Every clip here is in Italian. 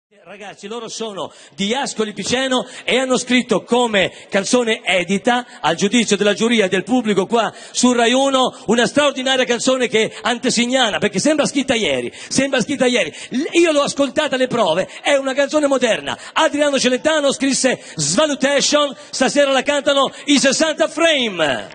Ragazzi, loro sono di Ascoli Piceno e hanno scritto come canzone edita al giudizio della giuria e del pubblico qua su Rai 1 una straordinaria canzone che è antesignana, perché sembra scritta ieri. Io l'ho ascoltata alle prove, è una canzone moderna. Adriano Celentano scrisse Svalutation, stasera la cantano i 60 Frame.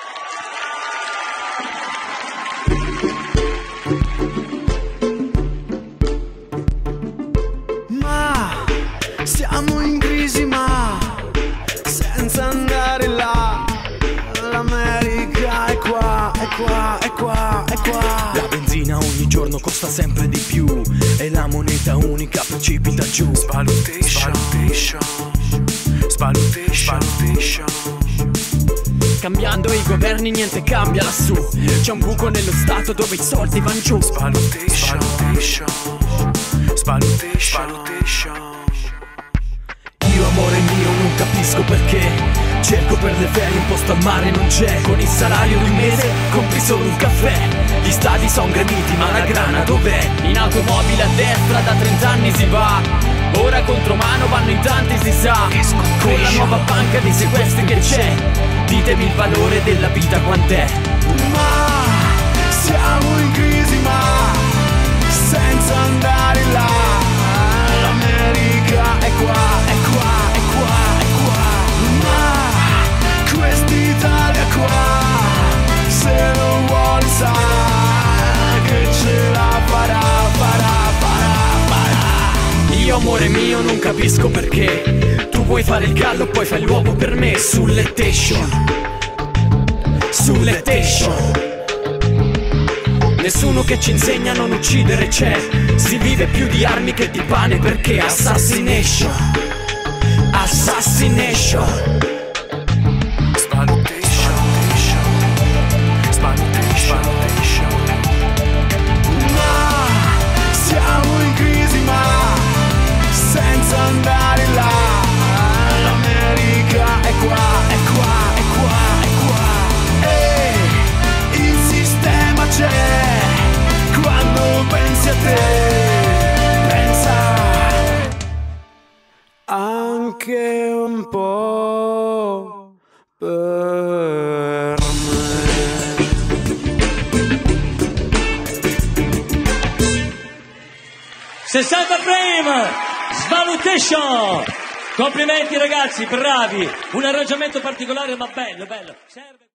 Siamo in crisi ma senza andare là. L'America è qua, è qua, è qua, è qua. La benzina ogni giorno costa sempre di più e la moneta unica precipita giù. Svalutation, svalutation, svalutation. Cambiando i governi niente cambia lassù. C'è un buco nello stato dove i soldi van giù. Svalutation, svalutation, svalutation. Io amore mio non capisco perché cerco per le ferie un posto al mare non c'è. Con il salario di un mese compri solo un caffè. Gli stadi son graniti ma la grana dov'è? In automobile a destra da 30 anni si va. Ora contro mano vanno in tanti si sa. Con la nuova banca dei sequestri che c'è, ditemi il valore della vita quant'è. Ma siamo in crisi ma senza andare là. L'America è qua, è qua, è qua, è qua. Ma quest'Italia qua, se lo vuole sa che ce la farà, farà, farà, farà. Io amore mio non capisco perché tu vuoi fare il gallo poi fai l'uovo per me. Sulletation, sulletation. Nessuno che ci insegna a non uccidere c'è. Si vive più di armi che di pane perché assassination, assassination. Svalutation, svalutation. Ma siamo in crisi ma senza andare là. L'America è qua, è qua, è qua, è qua. E il sistema c'è. Quando pensi a te, pensa anche un po' per me. 60 Frame, Svalutation. Complimenti ragazzi, bravi. Un arrangiamento particolare ma bello, bello. Serve...